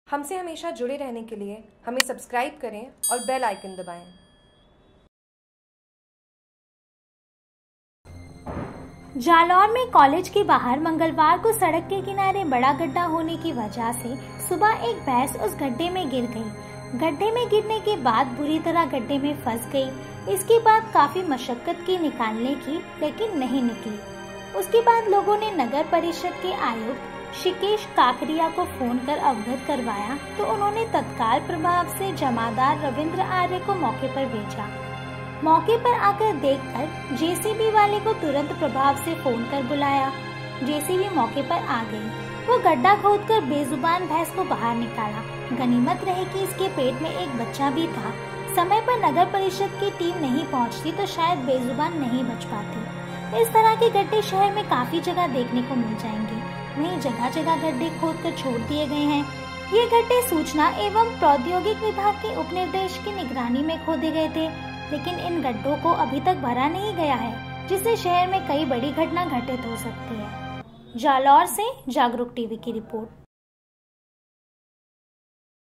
हमसे हमेशा जुड़े रहने के लिए हमें सब्सक्राइब करें और बेल आइकन दबाएं। जालौर में कॉलेज के बाहर मंगलवार को सड़क के किनारे बड़ा गड्ढा होने की वजह से सुबह एक भैंस उस गड्ढे में गिर गई। गड्ढे में गिरने के बाद बुरी तरह गड्ढे में फंस गई। इसके बाद काफी मशक्कत की निकालने की, लेकिन नहीं निकली। उसके बाद लोगों ने नगर परिषद के आयुक्त शिकेश काकरिया को फोन कर अवगत करवाया तो उन्होंने तत्काल प्रभाव से जमादार रविंद्र आर्य को मौके पर भेजा। मौके पर आकर देखकर जेसीबी वाले को तुरंत प्रभाव से फोन कर बुलाया। जेसीबी मौके पर आ गई। वो गड्ढा खोदकर बेजुबान भैंस को बाहर निकाला। गनीमत रही कि इसके पेट में एक बच्चा भी था। समय पर नगर परिषद की टीम नहीं पहुंचती तो शायद बेजुबान नहीं बच पाती। इस तरह के गड्ढे शहर में काफी जगह देखने को मिल जाएंगे। वहीं जगह जगह गड्ढे खोदकर छोड़ दिए गए हैं। ये गड्ढे सूचना एवं प्रौद्योगिक विभाग के उपनिर्देश की निगरानी में खोदे गए थे, लेकिन इन गड्ढों को अभी तक भरा नहीं गया है, जिससे शहर में कई बड़ी घटना घटित हो सकती है। जालौर से जागरूक टीवी की रिपोर्ट।